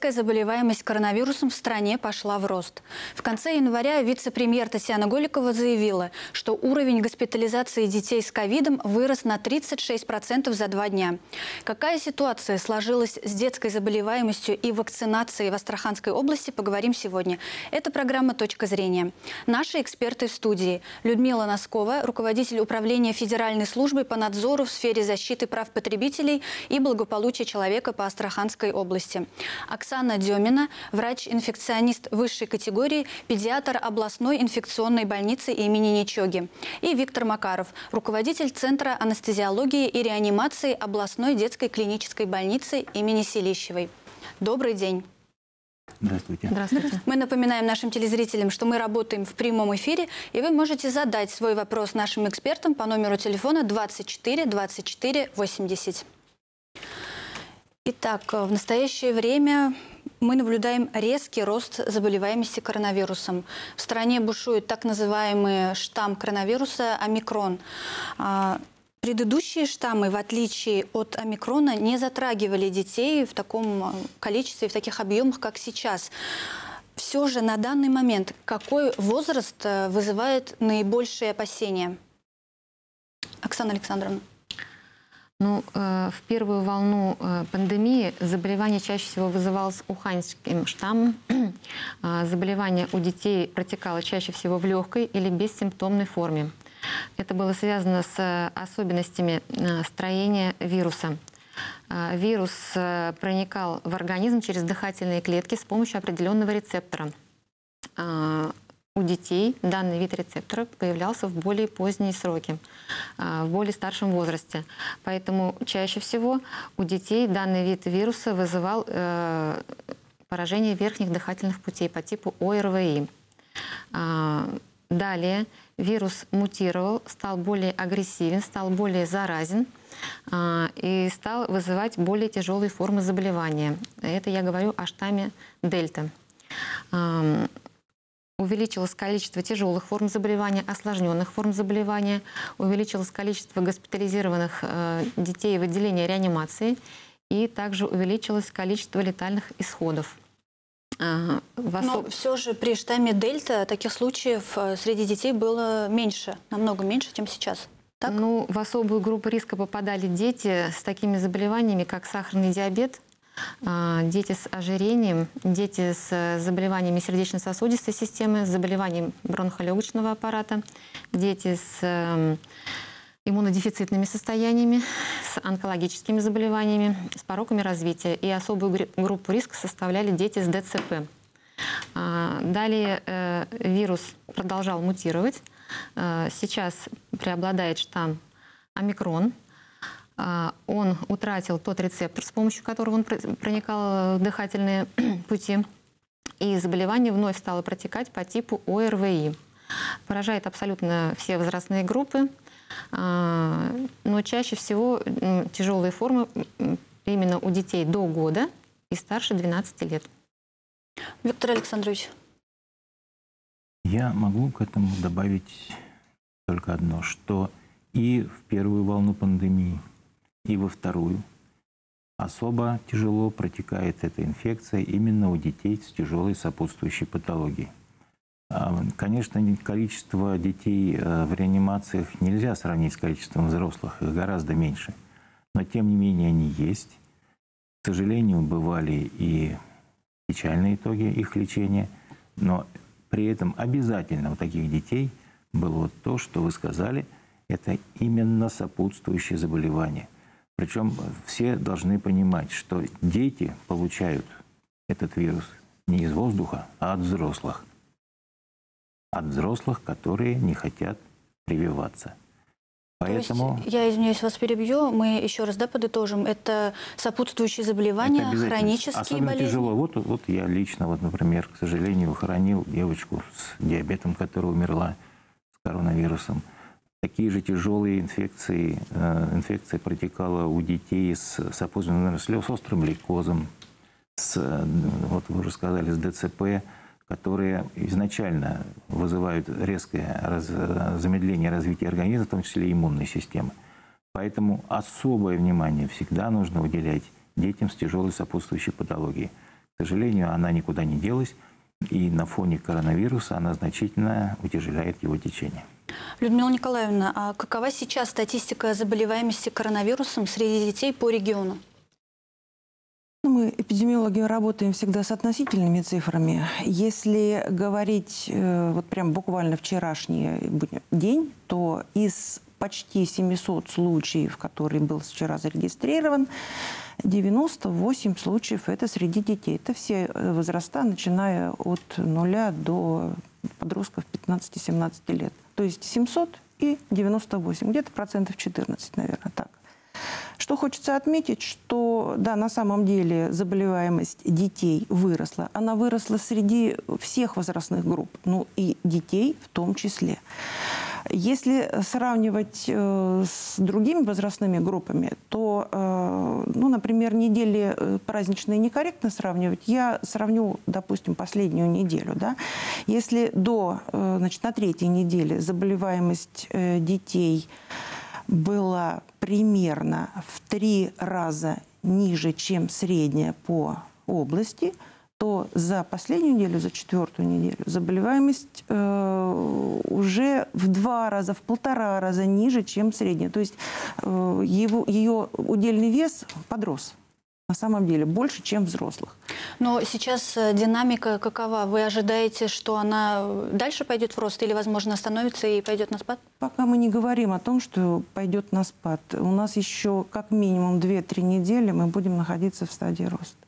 Детская заболеваемость коронавирусом в стране пошла в рост. В конце января вице-премьер Татьяна Голикова заявила, что уровень госпитализации детей с ковидом вырос на 36% за 2 дня. Какая ситуация сложилась с детской заболеваемостью и вакцинацией в Астраханской области, поговорим сегодня. Это программа «Точка зрения». Наши эксперты в студии. Людмила Носкова, руководитель управления Федеральной службы по надзору в сфере защиты прав потребителей и благополучия человека по Астраханской области. Оксана Демина, врач-инфекционист высшей категории, педиатр областной инфекционной больницы имени Ничоги. И Виктор Макаров, руководитель Центра анестезиологии и реанимации областной детской клинической больницы имени Селищевой. Добрый день. Здравствуйте. Здравствуйте. Мы напоминаем нашим телезрителям, что мы работаем в прямом эфире, и вы можете задать свой вопрос нашим экспертам по номеру телефона 24 24 80. Итак, в настоящее время мы наблюдаем резкий рост заболеваемости коронавирусом. В стране бушует так называемый штамм коронавируса омикрон. Предыдущие штаммы, в отличие от омикрона, не затрагивали детей в таком количестве, в таких объемах, как сейчас. Все же на данный момент какой возраст вызывает наибольшие опасения? Оксана Александровна. В первую волну пандемии заболевание чаще всего вызывалось уханьским штаммом. Заболевание у детей протекало чаще всего в легкой или бессимптомной форме. Это было связано с особенностями строения вируса. Вирус проникал в организм через дыхательные клетки с помощью определенного рецептора. У детей данный вид рецептора появлялся в более поздние сроки, в более старшем возрасте. Поэтому чаще всего у детей данный вид вируса вызывал поражение верхних дыхательных путей по типу ОРВИ. Далее вирус мутировал, стал более агрессивен, стал более заразен и стал вызывать более тяжелые формы заболевания. Это я говорю о штамме Дельта. Увеличилось количество тяжелых форм заболевания, осложненных форм заболевания, увеличилось количество госпитализированных детей в отделении реанимации и также увеличилось количество летальных исходов. Но все же при штамме Дельта таких случаев среди детей было меньше, намного меньше, чем сейчас. Так? В особую группу риска попадали дети с такими заболеваниями, как сахарный диабет, дети с ожирением, дети с заболеваниями сердечно-сосудистой системы, с заболеванием бронхолегочного аппарата, дети с иммунодефицитными состояниями, с онкологическими заболеваниями, с пороками развития. И особую группу риска составляли дети с ДЦП. Далее вирус продолжал мутировать. Сейчас преобладает штамм омикрон. Он утратил тот рецептор, с помощью которого он проникал в дыхательные пути. И заболевание вновь стало протекать по типу ОРВИ. Поражает абсолютно все возрастные группы. Но чаще всего тяжелые формы именно у детей до года и старше 12 лет. Виктор Александрович. Я могу к этому добавить только одно, что и в первую волну пандемии, и во вторую особо тяжело протекает эта инфекция именно у детей с тяжелой сопутствующей патологией. Конечно, количество детей в реанимациях нельзя сравнить с количеством взрослых, их гораздо меньше. Но тем не менее они есть. К сожалению, бывали и печальные итоги их лечения, но при этом обязательно у таких детей было вот то, что вы сказали, это именно сопутствующее заболевание. Причем все должны понимать, что дети получают этот вирус не из воздуха, а от взрослых. От взрослых, которые не хотят прививаться. Поэтому... Я извиняюсь, вас перебью. Мы еще раз подытожим. Это сопутствующие заболевания, хронические особенно болезни. Тяжело. Вот я лично, например, к сожалению, хоронил девочку с диабетом, которая умерла с коронавирусом. Такие же тяжелые инфекции протекала у детей с сопутствующим, с острым лейкозом, вот вы уже сказали, с ДЦП, которые изначально вызывают резкое замедление развития организма, в том числе и иммунной системы. Поэтому особое внимание всегда нужно уделять детям с тяжелой сопутствующей патологией. К сожалению, она никуда не делась, и на фоне коронавируса она значительно утяжеляет его течение. Людмила Николаевна, а какова сейчас статистика заболеваемости коронавирусом среди детей по региону? Мы, эпидемиологи, работаем всегда с относительными цифрами. Если говорить вот прям буквально вчерашний день, то из почти 700 случаев, который был вчера зарегистрирован, 98 случаев это среди детей. Это все возраста, начиная от 0 до подростков 15-17 лет. То есть 700 и 98, где-то процентов 14, наверное, так. Что хочется отметить, что, да, на самом деле заболеваемость детей выросла. Она выросла среди всех возрастных групп, ну и детей в том числе. Если сравнивать с другими возрастными группами, то, ну, например, недели праздничные некорректно сравнивать. Я сравню, допустим, последнюю неделю. Да? Если значит, на третьей неделе заболеваемость детей была примерно в 3 раза ниже, чем средняя по области, то за последнюю неделю, за 4-ю неделю, заболеваемость уже в 2 раза, в 1,5 раза ниже, чем средняя. То есть ее удельный вес подрос. На самом деле больше, чем взрослых. Но сейчас динамика какова? Вы ожидаете, что она дальше пойдет в рост или, возможно, остановится и пойдет на спад? Пока мы не говорим о том, что пойдет на спад. У нас еще как минимум 2-3 недели мы будем находиться в стадии роста.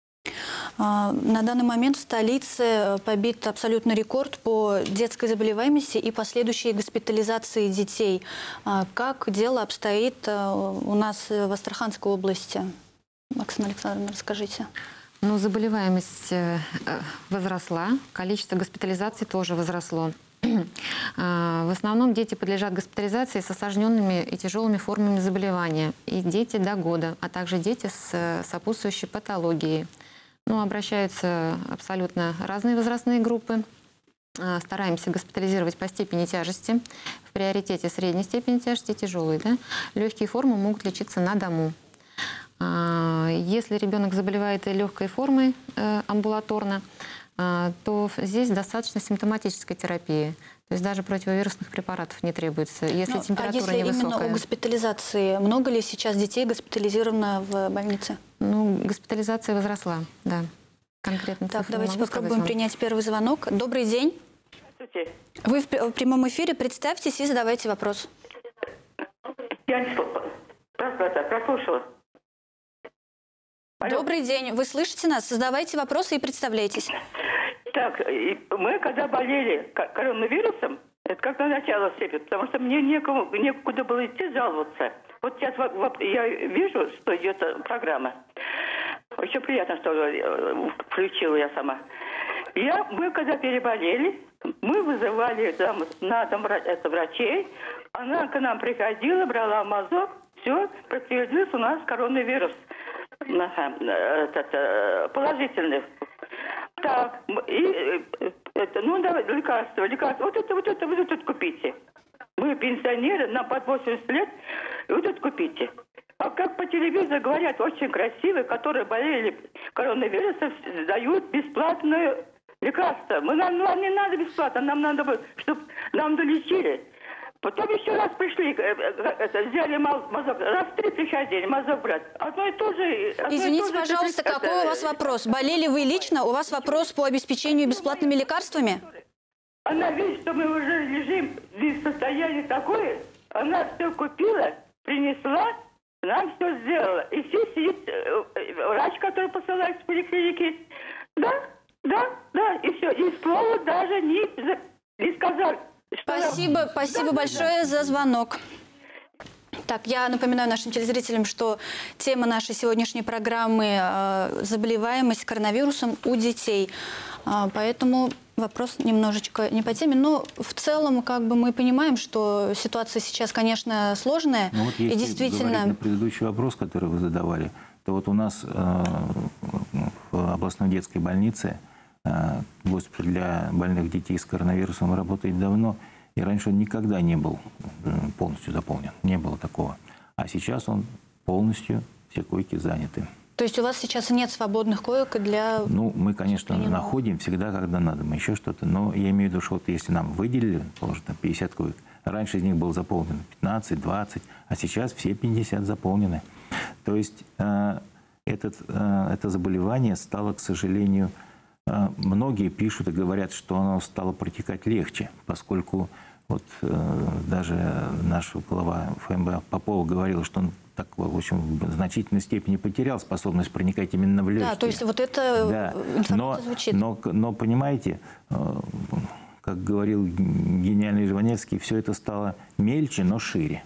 На данный момент в столице побит абсолютный рекорд по детской заболеваемости и последующей госпитализации детей. Как дело обстоит у нас в Астраханской области? Оксана Александровна, расскажите. Ну, заболеваемость возросла, количество госпитализаций тоже возросло. В основном дети подлежат госпитализации с осложненными и тяжелыми формами заболевания. И дети до года, а также дети с сопутствующей патологией. Ну, обращаются абсолютно разные возрастные группы. Стараемся госпитализировать по степени тяжести. В приоритете средней степени тяжести, тяжелой. Да? Легкие формы могут лечиться на дому. Если ребенок заболевает легкой формой амбулаторно, то здесь достаточно симптоматической терапии. То есть даже противовирусных препаратов не требуется, если температура невысокая. А если именно о госпитализации, много ли сейчас детей госпитализировано в больнице? Ну, госпитализация возросла, да. Конкретно. Так, давайте попробуем принять первый звонок. Добрый день. Здравствуйте. Вы в прямом эфире. Представьтесь и задавайте вопрос. Я не прослушала. Алло. Добрый день. Вы слышите нас? Задавайте вопросы и представляйтесь. Так, мы когда болели коронавирусом, это как на начало степени, потому что мне некуда было идти жаловаться. Вот сейчас я вижу, что идет программа. Очень приятно, что включила я сама. Мы когда переболели, мы вызывали на дом врачей, она к нам приходила, брала мазок, все, подтвердился у нас коронавирус. Положительный. Так, и ну давай, лекарства. Вот это купите. Мы пенсионеры, нам под 80 лет, и вот это купите. А как по телевизору говорят, очень красивые, которые болели коронавирусом, дают бесплатное лекарство. Нам не надо бесплатно, нам надо, чтобы нам долечили. Потом еще раз пришли, взяли мазок, раз 3 приходили, мазок брать. Одно и то же. Извините, пожалуйста, какой у вас вопрос? Болели вы лично? У вас вопрос по обеспечению бесплатными лекарствами? Она видит, что мы уже лежим в состоянии такое, она все купила, принесла, нам все сделала. И все сидит врач, который посылает в поликлиники. Да, и все. И слова даже не сказал. Спасибо большое за звонок. Так, я напоминаю нашим телезрителям, что тема нашей сегодняшней программы заболеваемость коронавирусом у детей. Поэтому вопрос немножечко не по теме. Но в целом как бы мы понимаем, что ситуация сейчас, конечно, сложная. Ну, вот если и действительно... на предыдущий вопрос, который вы задавали, то вот у нас в областной детской больнице госпиталь для больных детей с коронавирусом работает давно, и раньше он никогда не был полностью заполнен, не было такого. А сейчас он полностью, все койки заняты. То есть у вас сейчас нет свободных коек для... Ну, мы, конечно, находим всегда, когда надо, мы еще что-то. Но я имею в виду, что вот если нам выделили, положено 50 коек, раньше из них было заполнено 15, 20, а сейчас все 50 заполнены. То есть это заболевание стало, к сожалению, многие пишут и говорят, что оно стало протекать легче, поскольку вот даже наш глава ФМБ Попова говорил, что он так, в общем, в значительной степени потерял способность проникать именно в легкие. Да, то есть вот это информация звучит. Но понимаете, как говорил гениальный Жванецкий, все это стало мельче, но шире.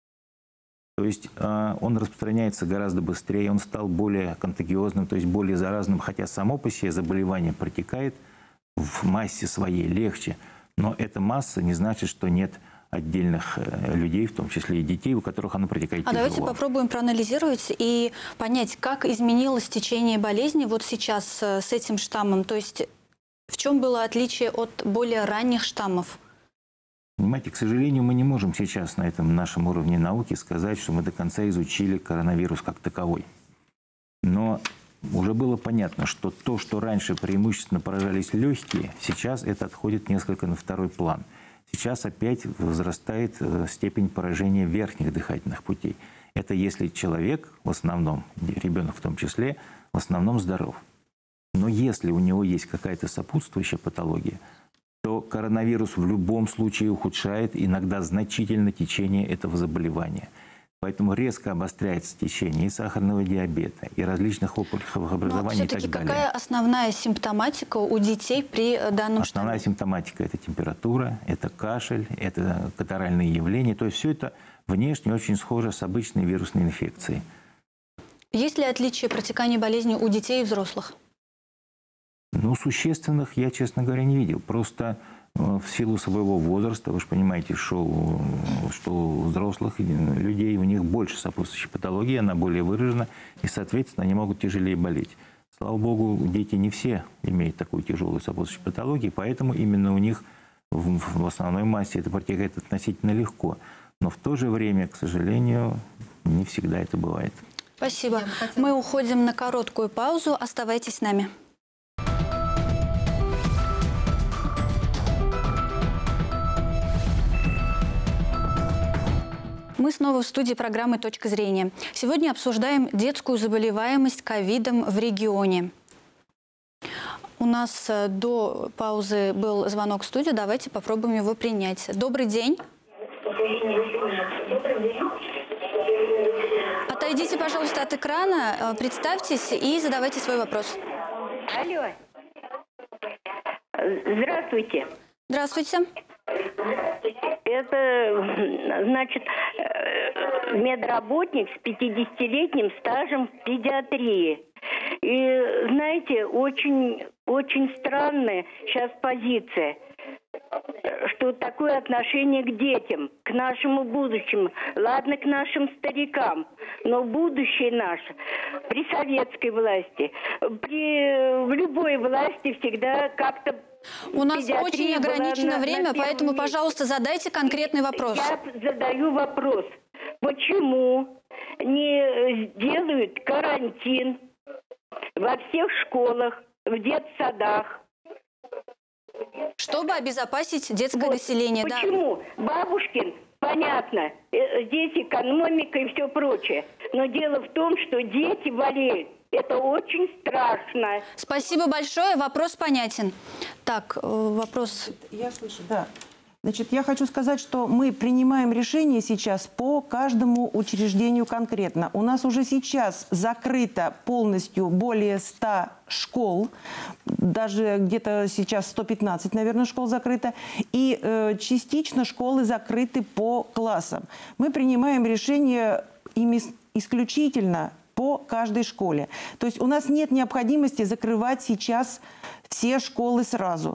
То есть он распространяется гораздо быстрее, он стал более контагиозным, то есть более заразным, хотя само по себе заболевание протекает в массе своей легче. Но эта масса не значит, что нет отдельных людей, в том числе и детей, у которых оно протекает тяжело. Давайте попробуем проанализировать и понять, как изменилось течение болезни вот сейчас с этим штаммом. То есть в чем было отличие от более ранних штаммов? Понимаете, к сожалению, мы не можем сейчас на этом нашем уровне науки сказать, что мы до конца изучили коронавирус как таковой. Но уже было понятно, что то, что раньше преимущественно поражались легкие, сейчас это отходит несколько на второй план. Сейчас опять возрастает степень поражения верхних дыхательных путей. Это если человек, в основном, ребенок в том числе, в основном здоров. Но если у него есть какая-то сопутствующая патология, то коронавирус в любом случае ухудшает иногда значительно течение этого заболевания. Поэтому резко обостряется течение и сахарного диабета, и различных опухолевых образований и так далее. Какая основная симптоматика у детей при данном штамме? Основная симптоматика – это температура, это кашель, это катаральные явления. То есть все это внешне очень схоже с обычной вирусной инфекцией. Есть ли отличие протекания болезни у детей и взрослых? Ну, существенных я, честно говоря, не видел. Просто в силу своего возраста, вы же понимаете, что у взрослых людей у них больше сопутствующей патологии, она более выражена, и, соответственно, они могут тяжелее болеть. Слава богу, дети не все имеют такую тяжелую сопутствующую патологию, поэтому именно у них в основной массе это протекает относительно легко. Но в то же время, к сожалению, не всегда это бывает. Спасибо. Мы уходим на короткую паузу. Оставайтесь с нами. Мы снова в студии программы «Точка зрения». Сегодня обсуждаем детскую заболеваемость ковидом в регионе. У нас до паузы был звонок в студию. Давайте попробуем его принять. Добрый день. Отойдите, пожалуйста, от экрана, представьтесь и задавайте свой вопрос. Алло. Здравствуйте. Здравствуйте. Это, значит, медработник с 50-летним стажем в педиатрии. И, знаете, очень странная сейчас позиция, что такое отношение к детям, к нашему будущему. Ладно, к нашим старикам, но будущее наше при советской власти, в любой власти всегда как-то... У нас очень ограничено время, поэтому, пожалуйста, задайте конкретный вопрос. Я задаю вопрос. Почему не сделают карантин во всех школах, в детсадах? Чтобы обезопасить детское население, да. Почему? Бабушкин, понятно, здесь экономика и все прочее. Но дело в том, что дети болеют. Это очень страшно. Спасибо большое. Вопрос понятен. Так, вопрос... Я слышу, да. Значит, я хочу сказать, что мы принимаем решения сейчас по каждому учреждению конкретно. У нас уже сейчас закрыто полностью более 100 школ, даже где-то сейчас 115, наверное, школ закрыто, и частично школы закрыты по классам. Мы принимаем решения исключительно по каждой школе. То есть у нас нет необходимости закрывать сейчас все школы сразу.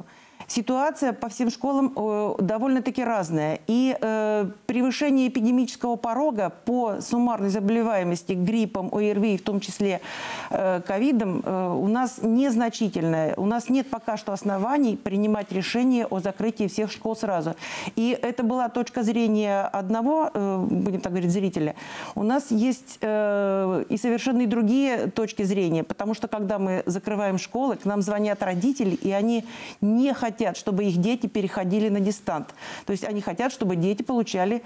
Ситуация по всем школам довольно-таки разная. И превышение эпидемического порога по суммарной заболеваемости гриппом, ОРВИ, в том числе ковидом, у нас незначительное. У нас нет пока что оснований принимать решение о закрытии всех школ сразу. И это была точка зрения одного, будем так говорить, зрителя. У нас есть и совершенно и другие точки зрения, потому что когда мы закрываем школы, к нам звонят родители, и они не хотят, чтобы их дети переходили на дистант. То есть они хотят, чтобы дети получали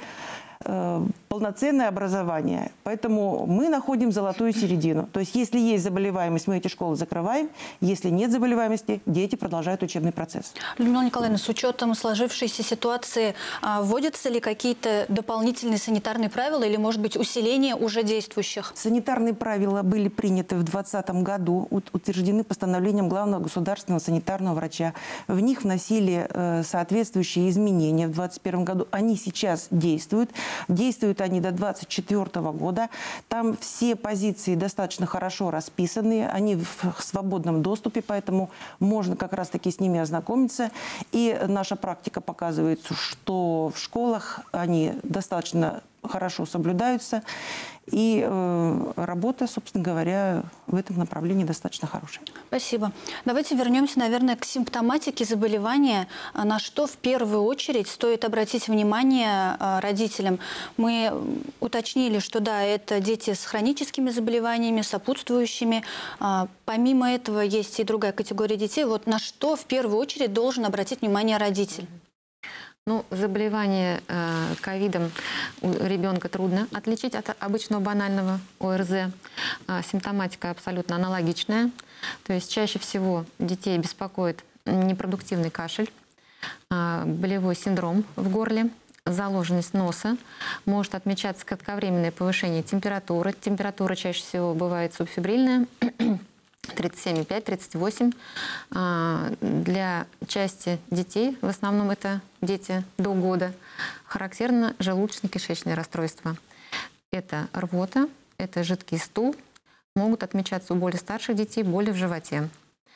полноценное образование. Поэтому мы находим золотую середину. То есть если есть заболеваемость, мы эти школы закрываем. Если нет заболеваемости, дети продолжают учебный процесс. Людмила Николаевна, с учетом сложившейся ситуации, вводятся ли какие-то дополнительные санитарные правила или, может быть, усиление уже действующих? Санитарные правила были приняты в 2020 году, утверждены постановлением главного государственного санитарного врача. В них вносили соответствующие изменения в 2021 году. Они сейчас действуют. Действуют они до 2024 года. Там все позиции достаточно хорошо расписаны. Они в свободном доступе, поэтому можно как раз-таки с ними ознакомиться. И наша практика показывает, что в школах они достаточно хорошо соблюдаются. И работа, собственно говоря, в этом направлении достаточно хорошая. Спасибо. Давайте вернемся, наверное, к симптоматике заболевания. На что в первую очередь стоит обратить внимание родителям? Мы уточнили, что да, это дети с хроническими заболеваниями, сопутствующими. Помимо этого есть и другая категория детей. Вот на что в первую очередь должен обратить внимание родитель? Ну, заболевание ковидом у ребенка трудно отличить от обычного банального ОРЗ. Симптоматика абсолютно аналогичная. То есть чаще всего детей беспокоит непродуктивный кашель, болевой синдром в горле, заложенность носа. Может отмечаться кратковременное повышение температуры. Температура чаще всего бывает субфебрильная. 37,5-38. Для части детей, в основном это дети до года, характерно желудочно-кишечное расстройство. Это рвота, это жидкий стул. Могут отмечаться у более старших детей боли в животе.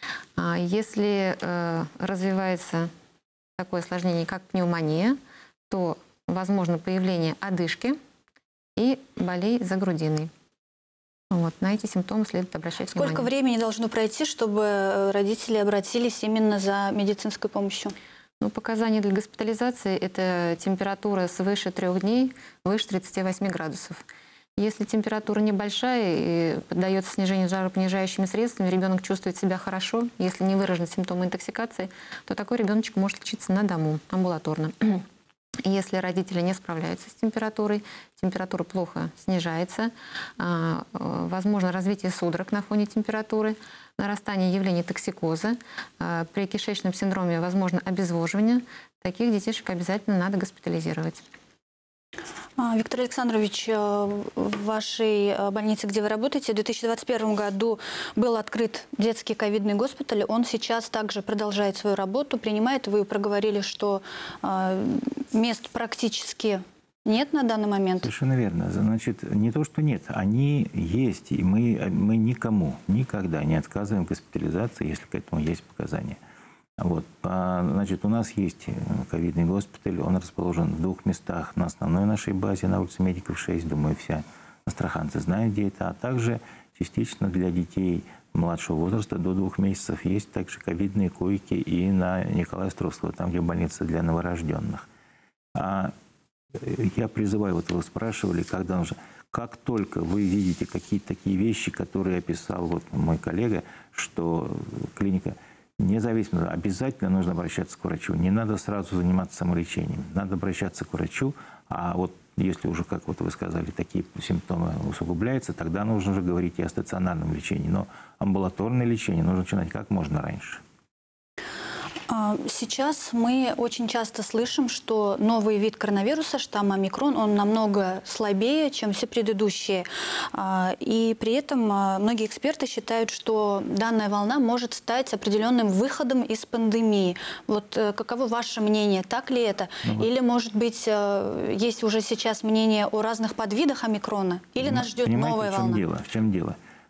Если развивается такое осложнение, как пневмония, то возможно появление одышки и болей за грудиной. Вот, на эти симптомы следует обращать внимание. Сколько времени должно пройти, чтобы родители обратились именно за медицинской помощью? Ну, показания для госпитализации – это температура свыше 3 дней, выше 38 градусов. Если температура небольшая и поддается снижению жаропонижающими средствами, ребенок чувствует себя хорошо, если не выражены симптомы интоксикации, то такой ребеночек может лечиться на дому, амбулаторно. Если родители не справляются с температурой, температура плохо снижается, возможно развитие судорог на фоне температуры, нарастание явлений токсикоза, при кишечном синдроме возможно обезвоживание, таких детишек обязательно надо госпитализировать. Виктор Александрович, в вашей больнице, где вы работаете, в 2021 году был открыт детский ковидный госпиталь. Он сейчас также продолжает свою работу, принимает. Вы проговорили, что мест практически нет на данный момент. Совершенно верно. Значит, не то, что нет, они есть. И мы никому никогда не отказываем в госпитализации, если к этому есть показания. Вот. Значит, у нас есть ковидный госпиталь, он расположен в 2 местах на основной нашей базе, на улице Медиков 6, думаю, все астраханцы знают, где это, а также частично для детей младшего возраста до 2 месяцев есть также ковидные койки и на Николая Островского, там, где больница для новорожденных. Я призываю, вот вы спрашивали, когда нужно, как только вы видите какие-то такие вещи, которые описал вот мой коллега, что клиника... Независимо, обязательно нужно обращаться к врачу. Не надо сразу заниматься самолечением. Надо обращаться к врачу. А вот если уже, как вот вы сказали, такие симптомы усугубляются, тогда нужно уже говорить и о стационарном лечении. Но амбулаторное лечение нужно начинать как можно раньше. Сейчас мы очень часто слышим, что новый вид коронавируса, штамм омикрон, он намного слабее, чем все предыдущие. И при этом многие эксперты считают, что данная волна может стать определенным выходом из пандемии. Вот каково ваше мнение? Так ли это? Или, может быть, есть уже сейчас мнение о разных подвидах омикрона? Или нас ждет новая волна? В чем дело?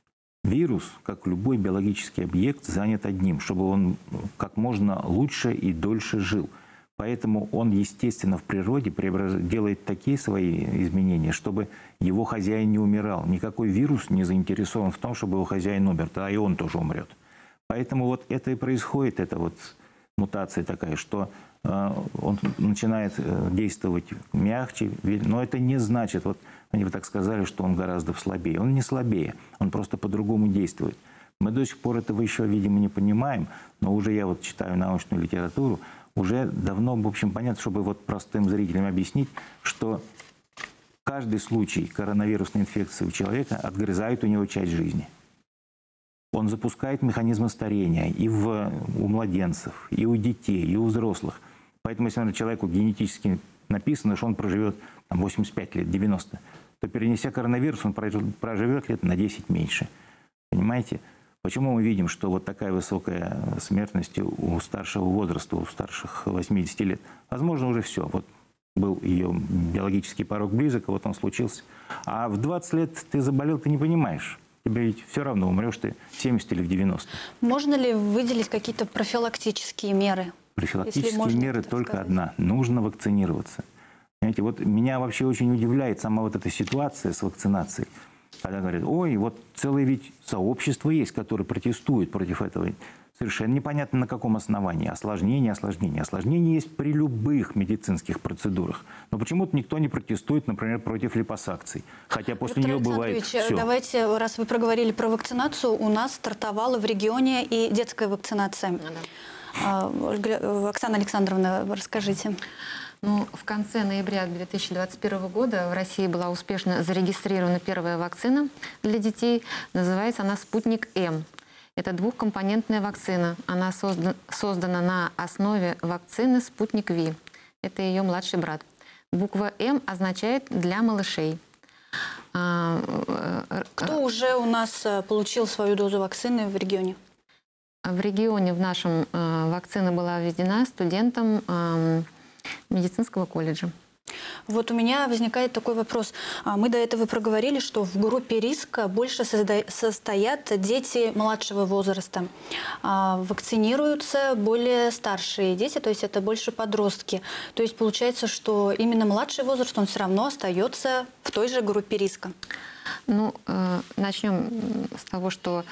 Вирус, как любой биологический объект, занят одним, чтобы он как можно лучше и дольше жил. Поэтому он, естественно, в природе делает такие свои изменения, чтобы его хозяин не умирал. Никакой вирус не заинтересован в том, чтобы его хозяин умер, тогда и он тоже умрет. Поэтому вот это и происходит, эта вот мутация такая, что он начинает действовать мягче, но это не значит, вот они бы так сказали, что он гораздо слабее. Он не слабее, он просто по-другому действует. Мы до сих пор этого еще, видимо, не понимаем, но уже я вот читаю научную литературу, уже давно, в общем, понятно, чтобы вот простым зрителям объяснить, что каждый случай коронавирусной инфекции у человека отгрызает у него часть жизни. Он запускает механизмы старения и у младенцев, и у детей, и у взрослых. Поэтому, если человеку генетически написано, что он проживет там, 85 лет, 90, то, перенеся коронавирус, он проживет лет на 10 меньше. Понимаете? Почему мы видим, что вот такая высокая смертность у старшего возраста, у старших 80 лет? Возможно, уже все. Вот был ее биологический порог близок, и вот он случился. А в 20 лет ты заболел, ты не понимаешь. Тебе ведь все равно, умрешь ты в 70 или в 90. Можно ли выделить какие-то профилактические меры? Профилактические меры только одна. Нужно вакцинироваться. Понимаете, вот меня вообще очень удивляет сама вот эта ситуация с вакцинацией. Когда говорят, ой, вот целое ведь сообщество есть, которое протестует против этого. Совершенно непонятно, на каком основании. Осложнение. Осложнение есть при любых медицинских процедурах. Но почему-то никто не протестует, например, против липосакций. Хотя после нее бывает все. Давайте, раз вы проговорили про вакцинацию, у нас стартовала в регионе и детская вакцинация. Оксана Александровна, расскажите. Ну, в конце ноября 2021 года в России была успешно зарегистрирована первая вакцина для детей. Называется она «Спутник-М». Это двухкомпонентная вакцина. Она создана на основе вакцины «Спутник-Ви». Это ее младший брат. Буква «М» означает «для малышей». Кто уже у нас получил свою дозу вакцины в регионе? В регионе в нашем вакцина была введена студентам медицинского колледжа. Вот у меня возникает такой вопрос. Мы до этого проговорили, что в группе риска больше состоят дети младшего возраста. Вакцинируются более старшие дети, то есть это больше подростки. То есть получается, что именно младший возраст, он все равно остается в той же группе риска. Ну, начнем с того, что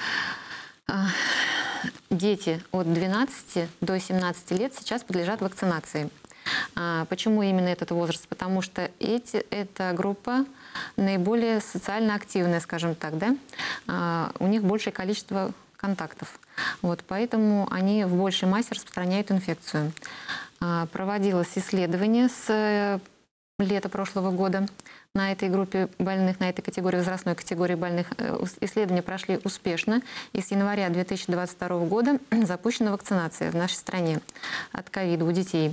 дети от 12 до 17 лет сейчас подлежат вакцинации. Почему именно этот возраст? Потому что эта группа наиболее социально активная, скажем так, да? У них большее количество контактов. Вот, поэтому они в большей массе распространяют инфекцию. Проводилось исследование с лета прошлого года на этой группе больных, на этой категории, возрастной категории больных. Исследования прошли успешно. И с января 2022 года запущена вакцинация в нашей стране от ковида у детей.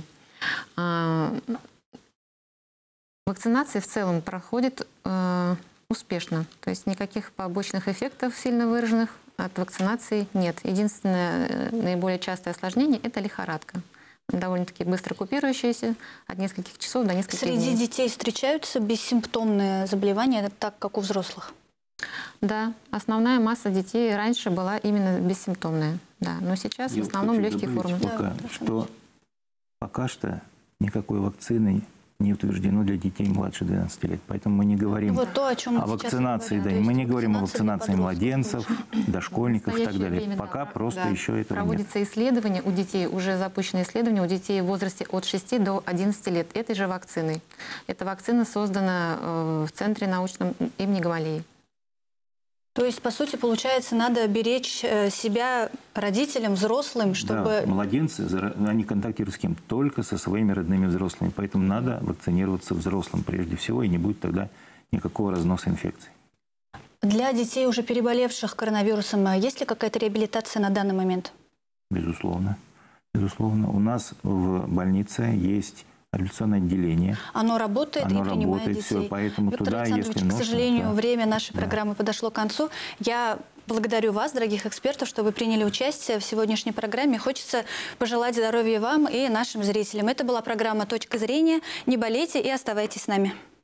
Вакцинация в целом проходит успешно. То есть никаких побочных эффектов сильно выраженных от вакцинации нет. Единственное наиболее частое осложнение – это лихорадка. Довольно-таки быстро купирующаяся от нескольких часов до нескольких дней. Среди детей встречаются бессимптомные заболевания, так как у взрослых? Да, основная масса детей раньше была именно бессимптомная. Да, но сейчас в основном легкие формы. Пока что никакой вакцины не утверждено для детей младше 12 лет. Поэтому мы не говорим о вакцинации. Да, мы не говорим о вакцинации младенцев, дошкольников и так далее. Пока просто еще этого проводится исследование у детей, уже запущено исследование у детей в возрасте от 6 до 11 лет этой же вакциной. Эта вакцина создана в Центре научном имени Гамалеи. То есть, по сути, получается, надо беречь себя родителям, взрослым, чтобы... Да, младенцы, они контактируют с кем? Только со своими родными взрослыми. Поэтому надо вакцинироваться взрослым прежде всего, и не будет тогда никакого разноса инфекций. Для детей, уже переболевших коронавирусом, есть ли какая-то реабилитация на данный момент? Безусловно. Безусловно. У нас в больнице есть реабилитационное отделение. Оно работает и принимает детей. Все, поэтому Виктор туда, Александрович, если нужно, к сожалению, время нашей программы подошло к концу. Я благодарю вас, дорогих экспертов, что вы приняли участие в сегодняшней программе. Хочется пожелать здоровья вам и нашим зрителям. Это была программа «Точка зрения». Не болейте и оставайтесь с нами.